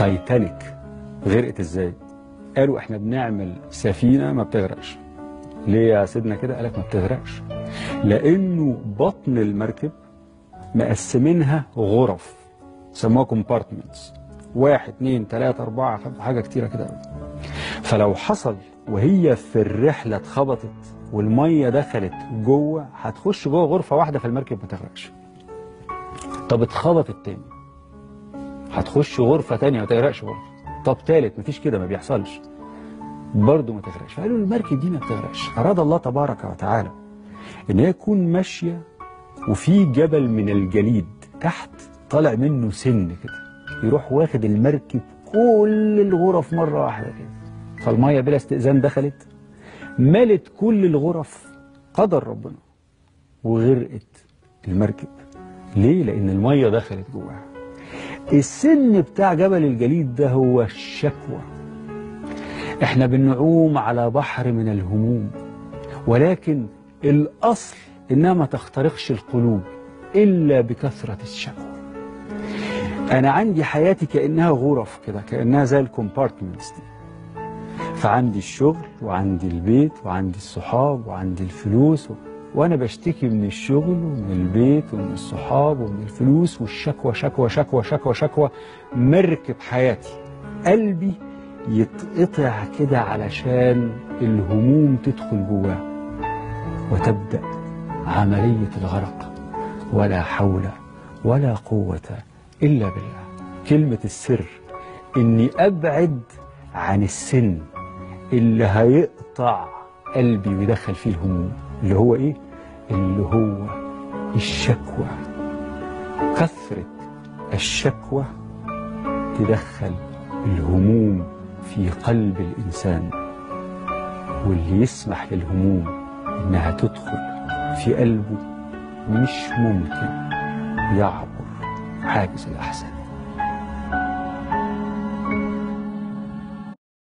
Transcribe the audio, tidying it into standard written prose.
تايتانيك غرقت ازاي؟ قالوا احنا بنعمل سفينة ما بتغرقش. ليه يا سيدنا كده؟ قالك ما بتغرقش لانه بطن المركب مقسمينها غرف سموها كومبارتمنتس، 1 2 3 4 5 حاجة كتيرة كده قوي. فلو حصل وهي في الرحلة اتخبطت والمية دخلت جوه، هتخش جوه غرفة واحدة في المركب ما تغرقش. طب اتخبطت تاني هتخش غرفة تانية ما تغرقش برضه. طب تالت مفيش كده، ما بيحصلش برضه ما تغرقش. فقالوا المركب دي ما بتغرقش. أراد الله تبارك وتعالى إن هي تكون ماشية وفي جبل من الجليد تحت طالع منه سن كده، يروح واخد المركب كل الغرف مرة واحدة كده. فالمية بلا استئذان دخلت ملت كل الغرف، قدر ربنا، وغرقت المركب. ليه؟ لأن المية دخلت جواها. السن بتاع جبل الجليد ده هو الشكوى. احنا بنعوم على بحر من الهموم، ولكن الأصل إنها ما تخترقش القلوب إلا بكثرة الشكوى. أنا عندي حياتي كأنها غرف كده، كأنها زي الكومبارتمنتس دي. فعندي الشغل وعندي البيت وعندي الصحاب وعندي الفلوس وأنا بشتكي من الشغل ومن البيت ومن الصحاب ومن الفلوس، والشكوى شكوى شكوى شكوى شكوى. مركب حياتي قلبي يتقطع كده علشان الهموم تدخل جواه وتبدأ عملية الغرق. ولا حول ولا قوة إلا بالله. كلمة السر إني أبعد عن السن اللي هيقطع قلبي ويدخل فيه الهموم، اللي هو إيه؟ اللي هو الشكوى. كثرة الشكوى تدخل الهموم في قلب الإنسان، واللي يسمح للهموم إنها تدخل في قلبه مش ممكن يعبر حاجز الأحزان.